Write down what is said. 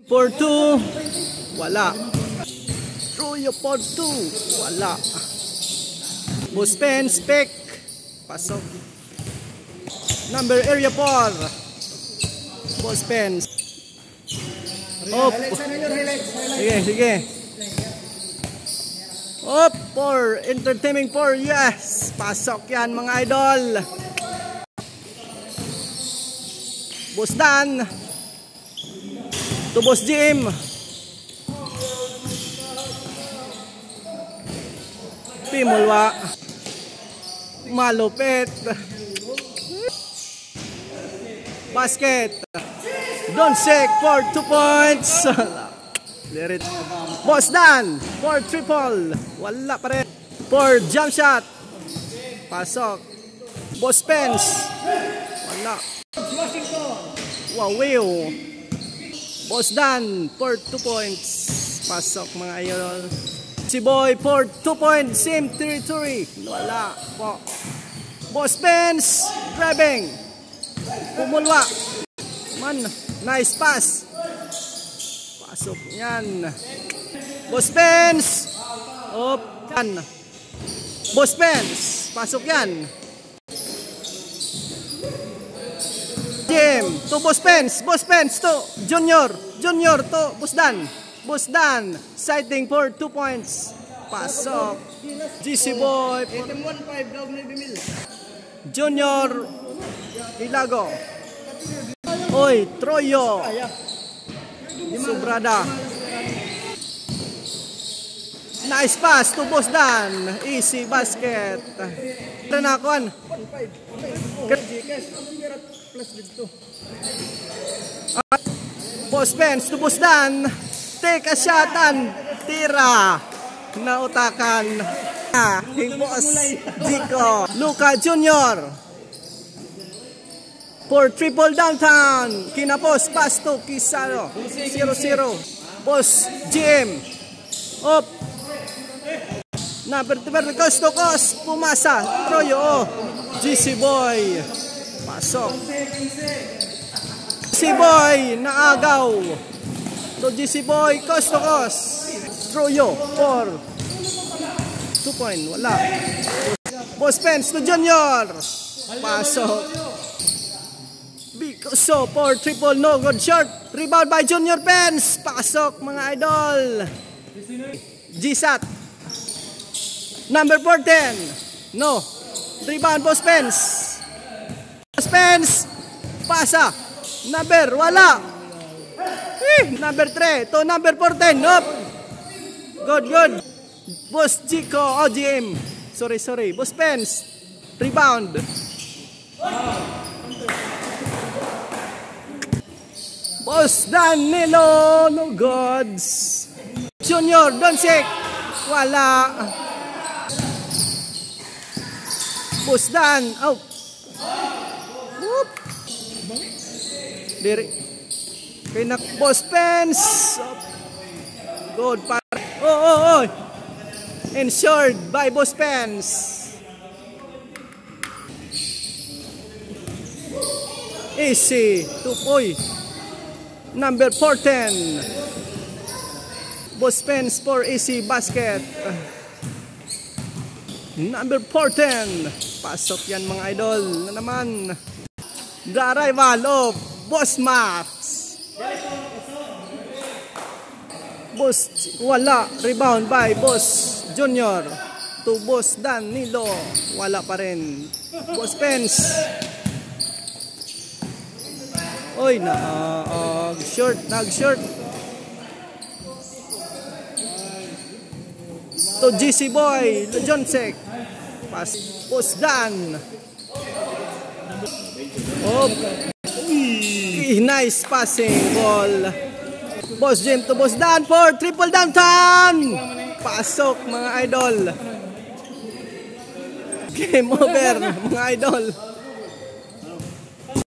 4-2. Wala. Troyo 4-2. Wala. Boss-Pens, pick. Pasok. Number area 4. Boss-Pens. Op. Sige, sige. Op, 4. Entertaining 4. Yes. Pasok yan mga idol. Boss Dan. To Boss Jim. Pimulwa. Malupit. Basket. Donsek for 2 points. Lirit. Boss Dan for triple. Wala pa rin. For jump shot. Pasok. Boss Pens. Wala. Wow, wow. Boss Dan for 2 points. Pasok mga idol. Si Boy for 2 points. Same territory. Wala po. Boss Pens. Grabbing. Pumulwa. Man. Nice pass. Pasok yan. Boss Pens. Op. Yan. Boss Pens. Pasok yan. Jim. To Boss Pens. Boss Pens to Junior. Junior to Boss Dan. Boss Dan. Sighting for 2 points. Pasok. GC Boy. Junior. Ilago. Oy, Troyo. Subrada. Nice pass to Boss Dan. Easy basket. Tanakuan. Boss Pens to Boss Dan. Take a shot and tira. Nautakan. Boss Zico. Luka Junior. For triple downtown. Kinapos. Pass to Kisano. 0-0. Boss Jim. Up. Number 2. Coast to coast. Pumasa. Troyo. GC Boy. Pasok. GC Boy. Naagaw. To GC Boy. Coast to coast. Troyo. For 2 point. Wala. Boss Pens to Junior. Pasok. So for triple, no good shot. Rebound by Junior Pens. Pasok mga idol. G-Sat. Number 14. No. Rebound Boss Pens. Boss Pens. Pasa. Number. Wala. Number 3 to number 14. Nope. Good, good. Boss Chico. OGM. Sorry. Boss Pens. Rebound. Boss Danilo, no gods. Junior, Donsek. Wala. Boss Dan, out. Whoop. Diri. Pinak Boss Pens. Good par. Oh. Ensured by Boss Pens. Easy. 2 point. Number 14. Boss Pens for easy basket. Number 14. Pasok yan mga idol. Na naman. The arrival of Boss Max. Boss wala. Rebound by Boss Junior. To Boss Danilo. Wala pa rin. Boss Pens. Oy, nag-short. To GC Boy, to Jonsek. Pass, Boss Dan. Oh, nice passing ball. Boss Jim to Boss Dan for triple downtown. Pasok mga idol. Game over mga idol.